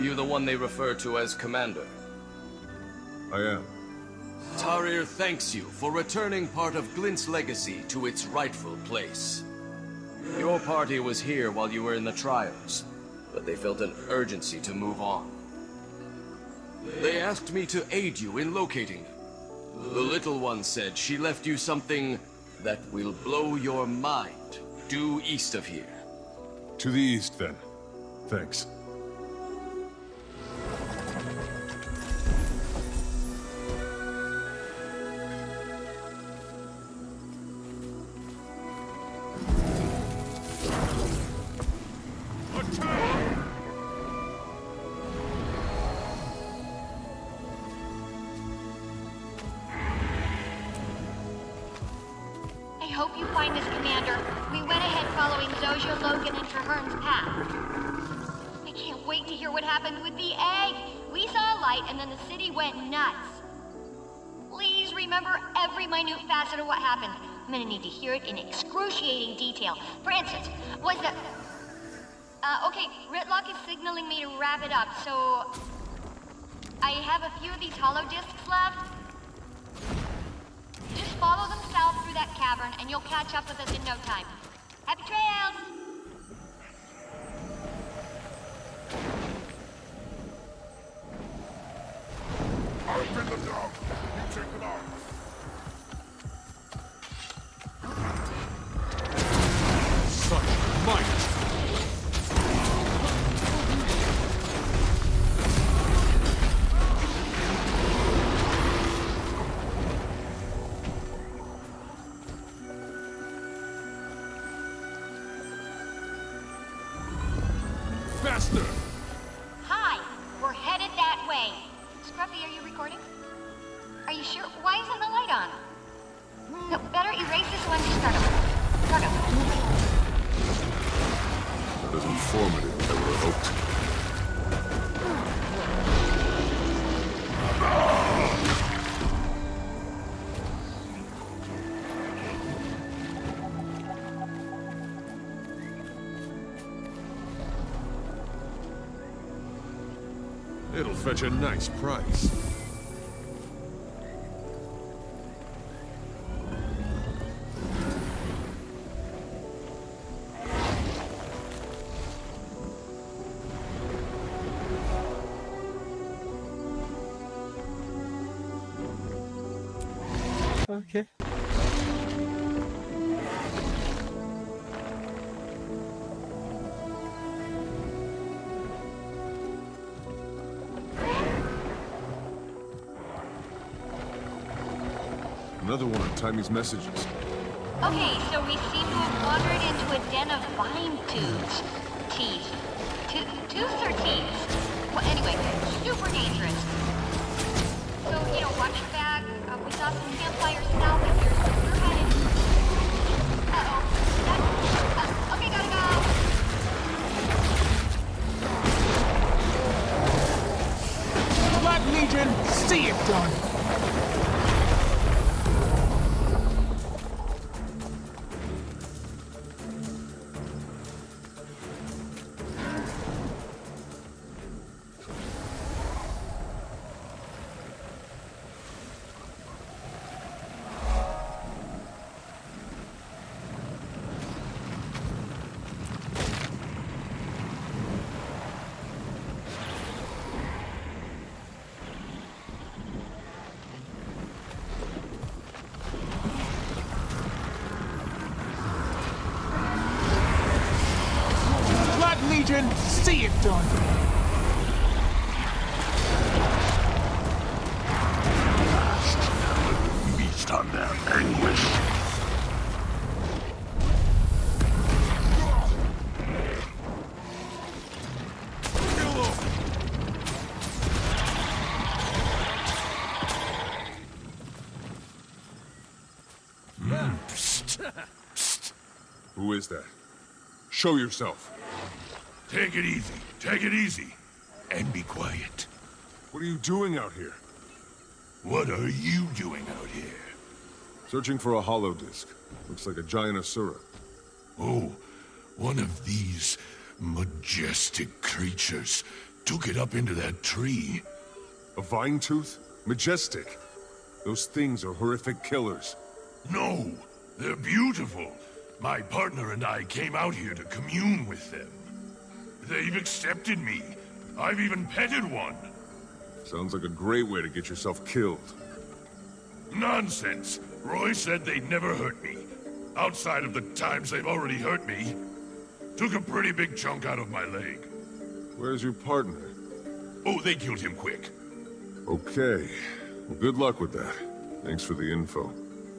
you the one they refer to as Commander? I am. Tarir thanks you for returning part of Glint's legacy to its rightful place. Your party was here while you were in the trials, but they felt an urgency to move on. They asked me to aid you in locating them. The little one said she left you something that will blow your mind, due east of here. To the east, then. Thanks. I hope you find this, Commander. We went ahead following Zojia, Logan, and Traherne's path. I can't wait to hear what happened with the egg. We saw a light, and then the city went nuts. Please remember every minute facet of what happened. I'm gonna need to hear it in excruciating detail. For instance, was the... okay, Ritlock is signaling me to wrap it up, so... I have a few of these hollow discs left. Just follow them south through that cavern, and you'll catch up with us in no time. Happy trails! Open them down! You take them out! Such might! Faster! Hi, we're headed that way. Scruffy, are you recording? Are you sure? Why isn't the light on? No, better erase this one to start over. Start over. Not as informative as I would have hoped. It'll fetch a nice price. Okay. Another one of Timmy's messages. Okay, so we seem to have wandered into a den of vine tubes. Teeth. Tooths or teeth? Well, anyway, super dangerous. So, you know, watch your back. We saw some campfire salvage here, so we're headed... Uh-oh. Okay, gotta go. Black Legion, see it done! Legion, see it done! Feast on their anguish. Who is that? Show yourself. Take it easy. Take it easy. And be quiet. What are you doing out here? What are you doing out here? Searching for a hollow disc. Looks like a giant Asura. Oh, one of these majestic creatures took it up into that tree. A vine tooth? Majestic. Those things are horrific killers. No, they're beautiful. My partner and I came out here to commune with them. They've accepted me. I've even petted one. Sounds like a great way to get yourself killed. Nonsense. Roy said they'd never hurt me. Outside of the times they've already hurt me. Took a pretty big chunk out of my leg. Where's your partner? Oh, they killed him quick. Okay. Well, good luck with that. Thanks for the info.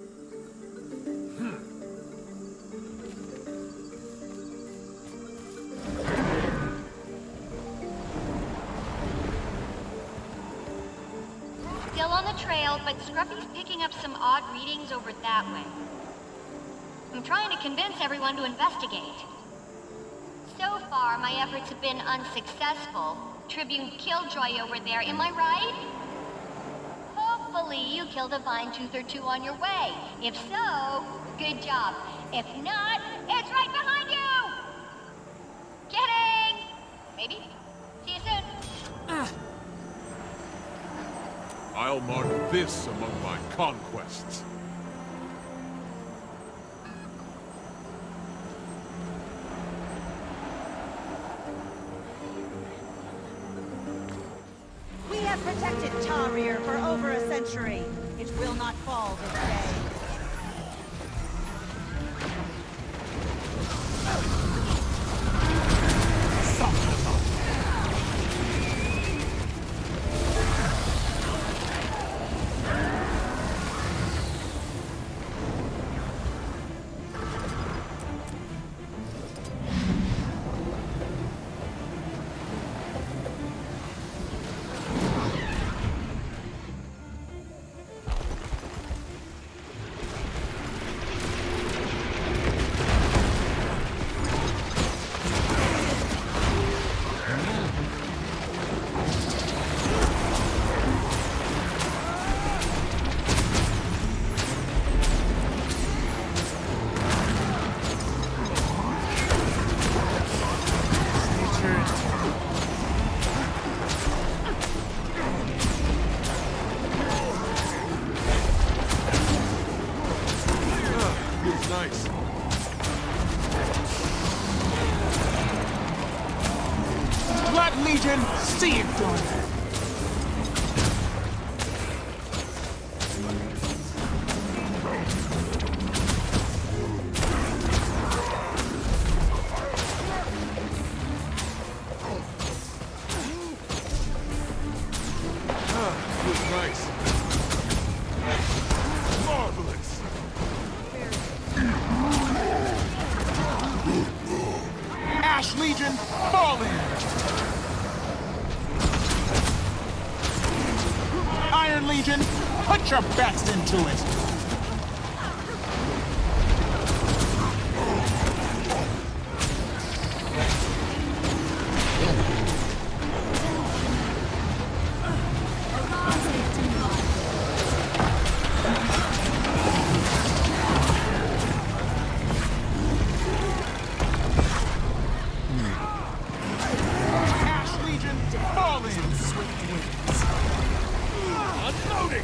Still on the trail, but Scruffy's picking up some odd readings over that way. I'm trying to convince everyone to investigate. So far, my efforts have been unsuccessful. Tribune Killjoy over there, am I right? Hopefully you killed a vine tooth or two on your way. If so, good job. If not, it's right behind you! Kidding! Maybe. See you soon. I'll mark this among my conquests. We have protected Tarir for over a century. It will not fall this day. Legion, see it done. Feels nice. Marvelous. Ash Legion, fall in. Iron Legion, put your best into it. Ash Legion, fall in. Unloading!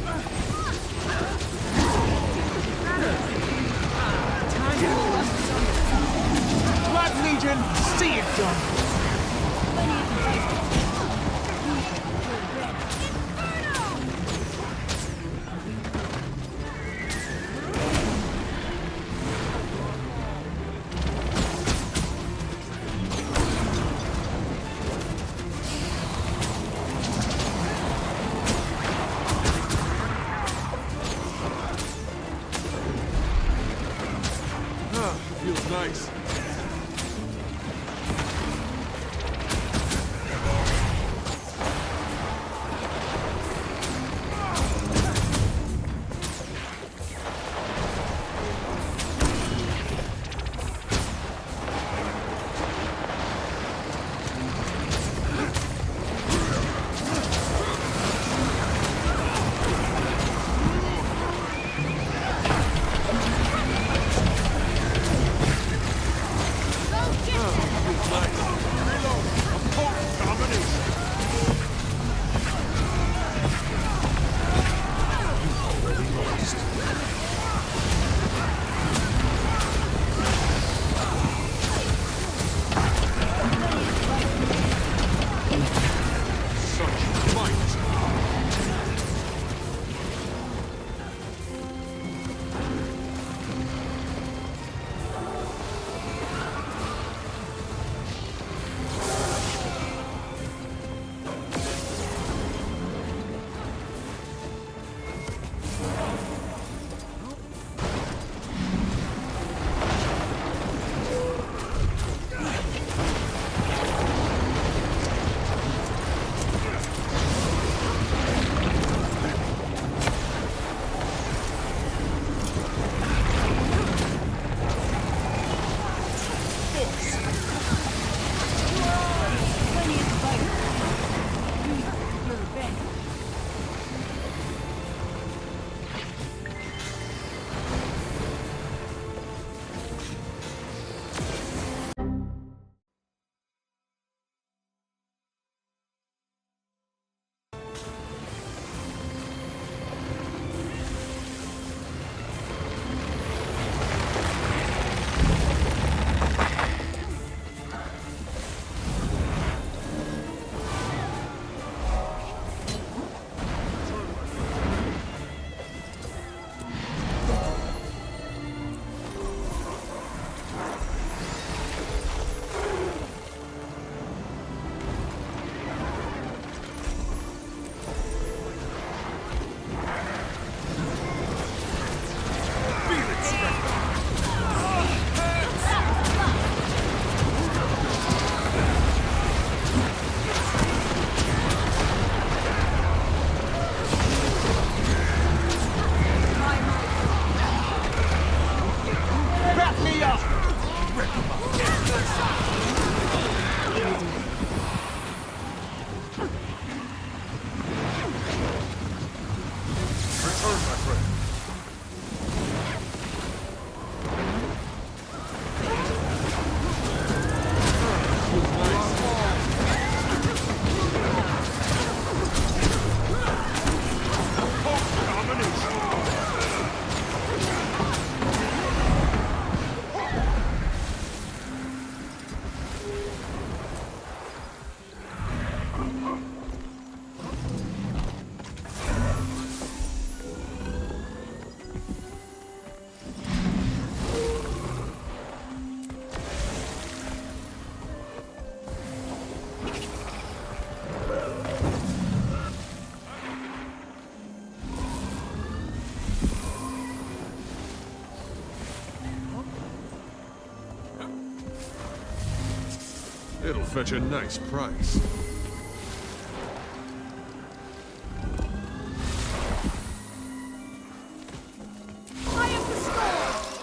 Blood Legion, see it done. Feels nice. It'll fetch a nice price. I am the storm!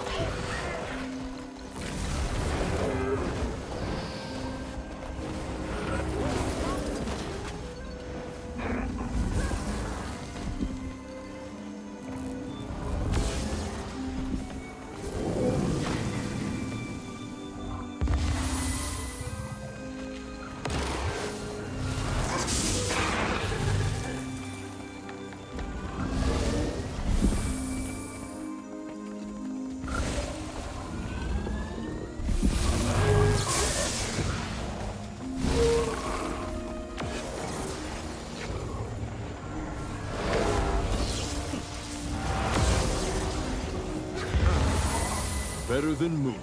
Better than moon.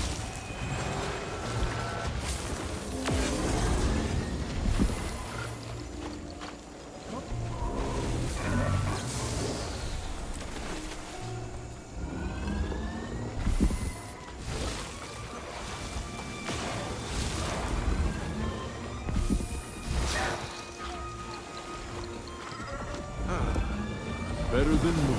Better than moon.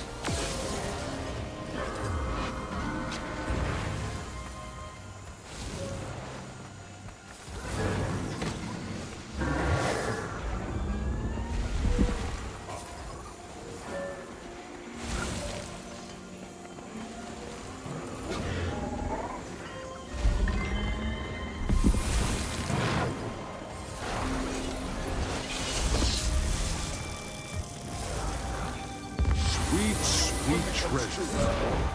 Sweet, sweet treasure.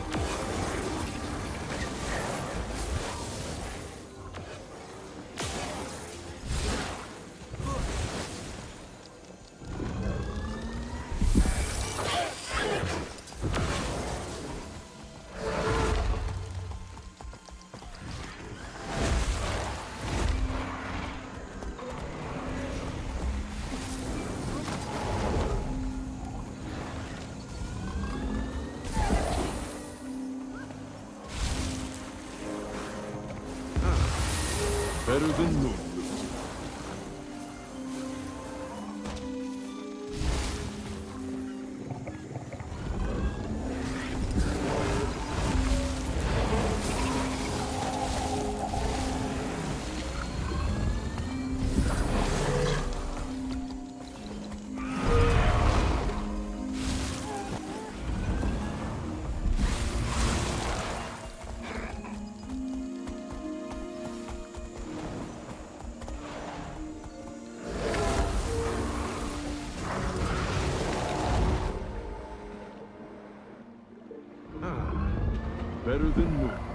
Better than moon. Better than moon.